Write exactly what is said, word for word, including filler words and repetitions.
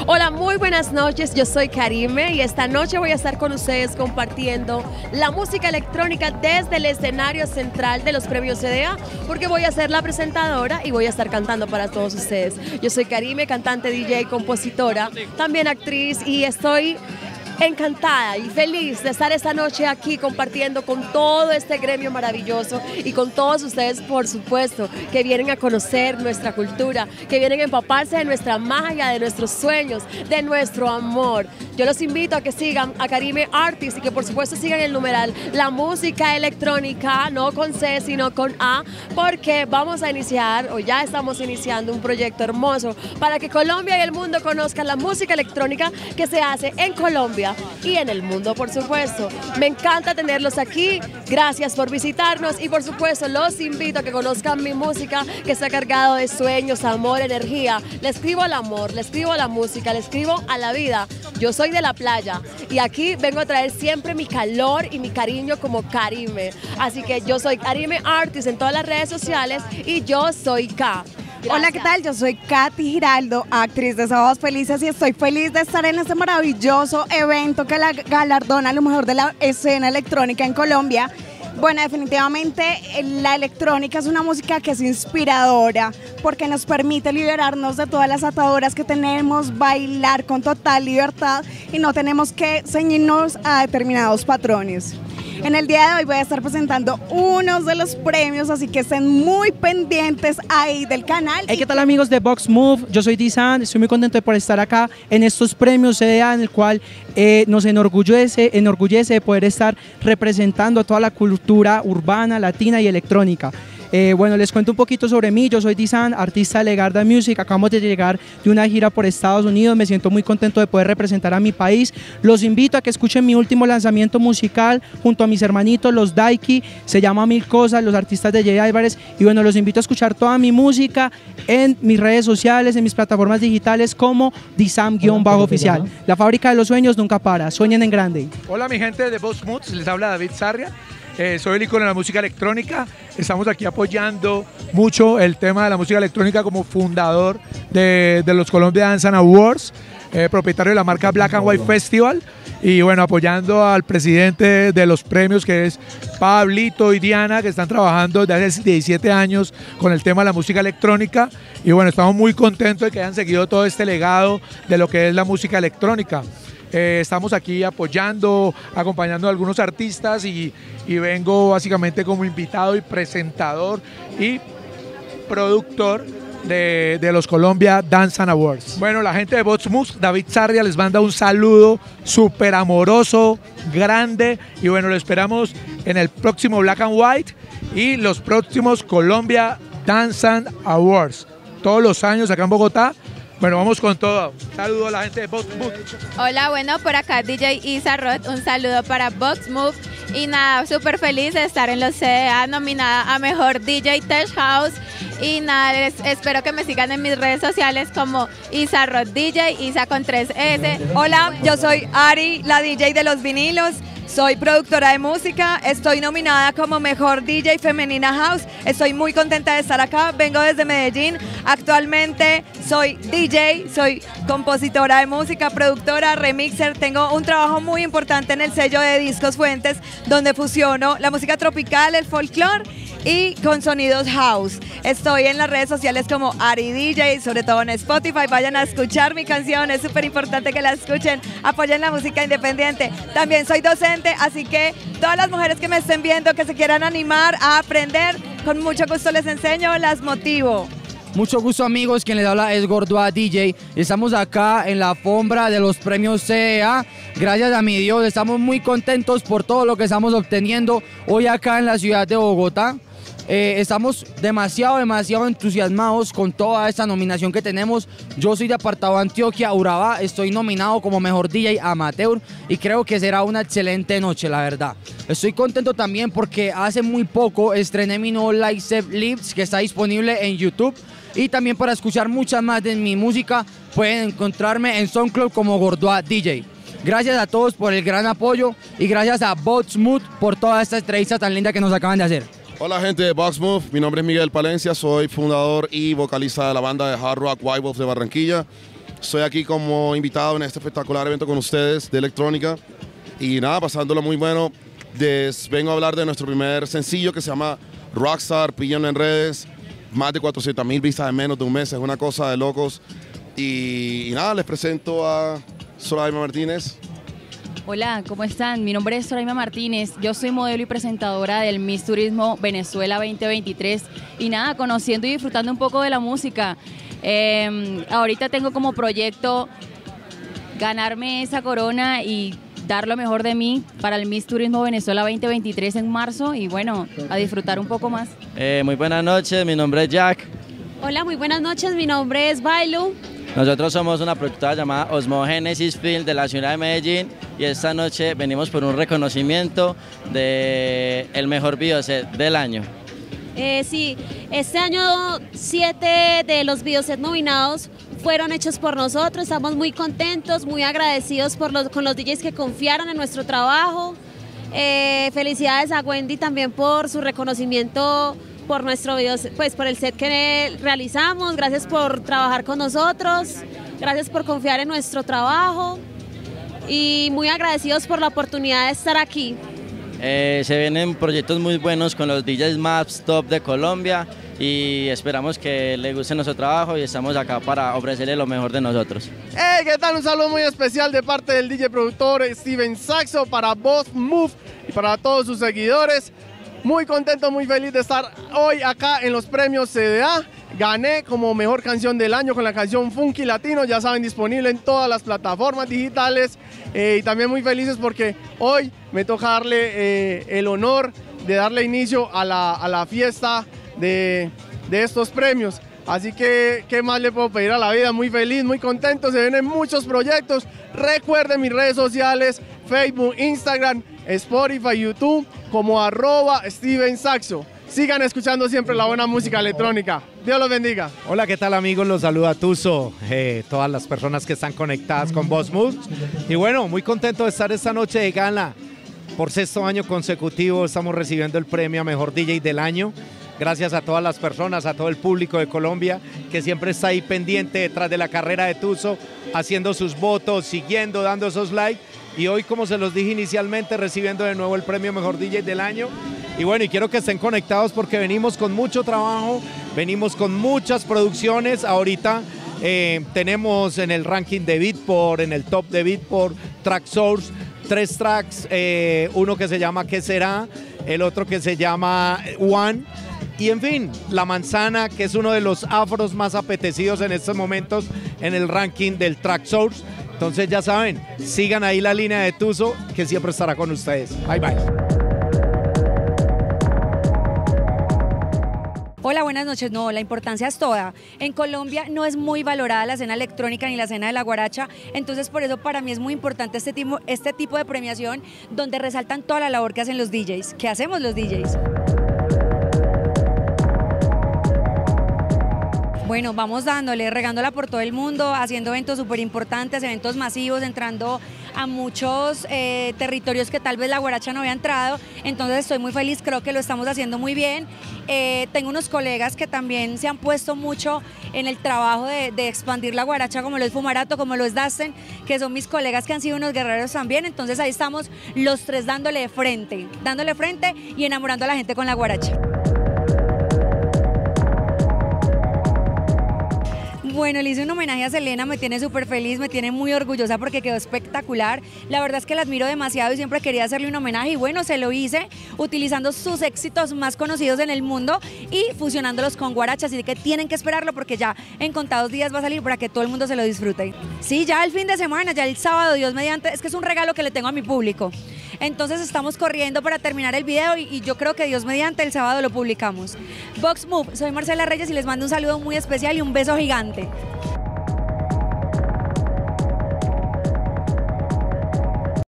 Hola, muy buenas noches, yo soy Karime y esta noche voy a estar con ustedes compartiendo la música electrónica desde el escenario central de los premios C D A, porque voy a ser la presentadora y voy a estar cantando para todos ustedes. Yo soy Karime, cantante, D J, compositora, también actriz, y estoy encantada y feliz de estar esta noche aquí compartiendo con todo este gremio maravilloso y con todos ustedes, por supuesto, que vienen a conocer nuestra cultura, que vienen a empaparse de nuestra magia, de nuestros sueños, de nuestro amor. Yo los invito a que sigan a Karime Artist y que por supuesto sigan el numeral La Música Electrónica, no con C sino con A, porque vamos a iniciar, o ya estamos iniciando, un proyecto hermoso para que Colombia y el mundo conozcan la música electrónica que se hace en Colombia y en el mundo, por supuesto. Me encanta tenerlos aquí, gracias por visitarnos y por supuesto los invito a que conozcan mi música, que está cargado de sueños, amor, energía. Le escribo al amor, le escribo a la música, le escribo a la vida. Yo soy de la playa y aquí vengo a traer siempre mi calor y mi cariño como Karime. Así que yo soy Karime Artist en todas las redes sociales y yo soy K. Gracias. Hola, ¿qué tal? Yo soy Katy Giraldo, actriz de Sábados Felices, y estoy feliz de estar en este maravilloso evento que la galardona a lo mejor de la escena electrónica en Colombia. Bueno, definitivamente la electrónica es una música que es inspiradora porque nos permite liberarnos de todas las ataduras que tenemos, bailar con total libertad y no tenemos que ceñirnos a determinados patrones. En el día de hoy voy a estar presentando unos de los premios, así que estén muy pendientes ahí del canal. Hey, ¿qué tal amigos de Box Move? Yo soy Dizan, estoy muy contento por estar acá en estos premios C D A, en el cual eh, nos enorgullece, enorgullece de poder estar representando a toda la cultura urbana, latina y electrónica. Eh, bueno, les cuento un poquito sobre mí. Yo soy Dizan, artista de Legarda Music. Acabamos de llegar de una gira por Estados Unidos. Me siento muy contento de poder representar a mi país. Los invito a que escuchen mi último lanzamiento musical junto a mis hermanitos, los Daiki. Se llama Mil Cosas, los artistas de Jay Álvarez. Y bueno, los invito a escuchar toda mi música en mis redes sociales, en mis plataformas digitales como Dizan-oficial. La fábrica de los sueños nunca para. Sueñen en grande. Hola mi gente de Box Moods, les habla David Sarria. Eh, soy el icono de la música electrónica. Estamos aquí apoyando mucho el tema de la música electrónica como fundador de, de los Colombia Dance Awards, eh, propietario de la marca Black and White Festival, y bueno, apoyando al presidente de los premios, que es Pablito y Diana, que están trabajando desde hace diecisiete años con el tema de la música electrónica. Y bueno, estamos muy contentos de que hayan seguido todo este legado de lo que es la música electrónica. Eh, estamos aquí apoyando, acompañando a algunos artistas y, y vengo básicamente como invitado y presentador y productor de, de los Colombia Dance Awards. Bueno, la gente de Box Moves, David Sarria les manda un saludo súper amoroso, grande, y bueno, lo esperamos en el próximo Black and White y los próximos Colombia Dance Awards, todos los años acá en Bogotá. Bueno, vamos con todo. Un saludo a la gente de Box Move. Hola, bueno, por acá D J Isa Roth, un saludo para Box Move. Y nada, súper feliz de estar en los C D A, nominada a Mejor D J Tech House. Y nada, les, espero que me sigan en mis redes sociales como Isa Roth D J, Isa con tres S. Hola, yo soy Ari, la D J de los vinilos. Soy productora de música, estoy nominada como Mejor D J Femenina House. Estoy muy contenta de estar acá, vengo desde Medellín. Actualmente soy D J, soy compositora de música, productora, remixer. Tengo un trabajo muy importante en el sello de Discos Fuentes, donde fusiono la música tropical, el folclore y con sonidos house. Estoy en las redes sociales como Ari D J, sobre todo en Spotify. Vayan a escuchar mi canción, es súper importante que la escuchen. Apoyen la música independiente. También soy docente, así que todas las mujeres que me estén viendo, que se quieran animar a aprender, con mucho gusto les enseño, las motivo. Mucho gusto amigos, quien les habla es Gordoa D J. Estamos acá en la alfombra de los premios C D A. Gracias a mi Dios, estamos muy contentos por todo lo que estamos obteniendo hoy acá en la ciudad de Bogotá. Eh, estamos demasiado, demasiado entusiasmados con toda esta nominación que tenemos. Yo soy de Apartado Antioquia, Urabá, estoy nominado como Mejor D J Amateur y creo que será una excelente noche, la verdad. Estoy contento también porque hace muy poco estrené mi nuevo Live Set Lips, que está disponible en YouTube, y también para escuchar muchas más de mi música pueden encontrarme en SoundCloud como Gordoa D J. Gracias a todos por el gran apoyo y gracias a Box Move por toda esta entrevista tan linda que nos acaban de hacer. Hola gente de Box Move, mi nombre es Miguel Palencia, soy fundador y vocalista de la banda de hard rock White Wolf de Barranquilla. Estoy aquí como invitado en este espectacular evento con ustedes de electrónica. Y nada, pasándolo muy bueno. Des, vengo a hablar de nuestro primer sencillo que se llama Rockstar, píllenlo en redes. Más de cuatrocientas mil vistas en menos de un mes, es una cosa de locos. Y, y nada, les presento a Soraima Martínez. Hola, ¿cómo están? Mi nombre es Soraima Martínez, yo soy modelo y presentadora del Miss Turismo Venezuela veinte veintitrés y nada, conociendo y disfrutando un poco de la música. Eh, ahorita tengo como proyecto ganarme esa corona y dar lo mejor de mí para el Miss Turismo Venezuela veinte veintitrés en marzo y bueno, a disfrutar un poco más. Eh, muy buenas noches, mi nombre es Jack. Hola, muy buenas noches, mi nombre es Bailu. Nosotros somos una productora llamada Osmogénesis Film de la ciudad de Medellín y esta noche venimos por un reconocimiento de el mejor videoset del año. Eh, sí, este año siete de los videosets nominados fueron hechos por nosotros, estamos muy contentos, muy agradecidos por los, con los D Js que confiaron en nuestro trabajo. Eh, felicidades a Wendy también por su reconocimiento por nuestro video, pues por el set que realizamos, gracias por trabajar con nosotros, gracias por confiar en nuestro trabajo y muy agradecidos por la oportunidad de estar aquí. Eh, se vienen proyectos muy buenos con los D Js más top de Colombia y esperamos que les guste nuestro trabajo y estamos acá para ofrecerles lo mejor de nosotros. Hey, ¿qué tal? Un saludo muy especial de parte del D J productor Steven Saxo para Boss Move y para todos sus seguidores. Muy contento, muy feliz de estar hoy acá en los premios C D A. Gané como mejor canción del año con la canción Funky Latino, ya saben, disponible en todas las plataformas digitales. Eh, y también muy felices porque hoy me toca darle eh, el honor de darle inicio a la, a la fiesta de, de estos premios. Así que, ¿qué más le puedo pedir a la vida? Muy feliz, muy contento, se vienen muchos proyectos. Recuerden mis redes sociales, Facebook, Instagram, Spotify, YouTube, como arroba Steven Saxo. Sigan escuchando siempre la buena música electrónica. Dios los bendiga. Hola, ¿qué tal amigos? Los saluda Tuzo, eh, todas las personas que están conectadas con Boss Moves. Y bueno, muy contento de estar esta noche de gala. Por sexto año consecutivo estamos recibiendo el premio a Mejor D J del Año. Gracias a todas las personas, a todo el público de Colombia que siempre está ahí pendiente detrás de la carrera de Tuzo, haciendo sus votos, siguiendo, dando esos likes. Y hoy, como se los dije inicialmente, recibiendo de nuevo el premio Mejor D J del Año. Y bueno, y quiero que estén conectados porque venimos con mucho trabajo, venimos con muchas producciones. Ahorita eh, tenemos en el ranking de Beatport, en el top de Beatport, Traxsource, tres tracks, eh, uno que se llama ¿Qué será?, el otro que se llama One. Y en fin, La Manzana, que es uno de los afros más apetecidos en estos momentos en el ranking del Traxsource. Entonces ya saben, sigan ahí la línea de Tuzo, que siempre estará con ustedes. Bye, bye. Hola, buenas noches. No, la importancia es toda. En Colombia no es muy valorada la escena electrónica ni la escena de la guaracha, entonces por eso para mí es muy importante este tipo, este tipo de premiación donde resaltan toda la labor que hacen los D Js, que hacemos los D Js. Bueno, vamos dándole, regándola por todo el mundo, haciendo eventos súper importantes, eventos masivos, entrando a muchos eh, territorios que tal vez la guaracha no había entrado, entonces estoy muy feliz, creo que lo estamos haciendo muy bien. Eh, tengo unos colegas que también se han puesto mucho en el trabajo de, de expandir la guaracha, como lo es Fumarato, como lo es Dasten, que son mis colegas que han sido unos guerreros también, entonces ahí estamos los tres dándole frente, dándole frente y enamorando a la gente con la guaracha. Bueno, le hice un homenaje a Selena, me tiene súper feliz, me tiene muy orgullosa porque quedó espectacular. La verdad es que la admiro demasiado y siempre quería hacerle un homenaje y bueno, se lo hice utilizando sus éxitos más conocidos en el mundo y fusionándolos con guaracha, así que tienen que esperarlo porque ya en contados días va a salir para que todo el mundo se lo disfrute. Sí, ya el fin de semana, ya el sábado, Dios mediante, es que es un regalo que le tengo a mi público. Entonces estamos corriendo para terminar el video y, y yo creo que Dios mediante el sábado lo publicamos. Box Move, soy Marcela Reyes y les mando un saludo muy especial y un beso gigante.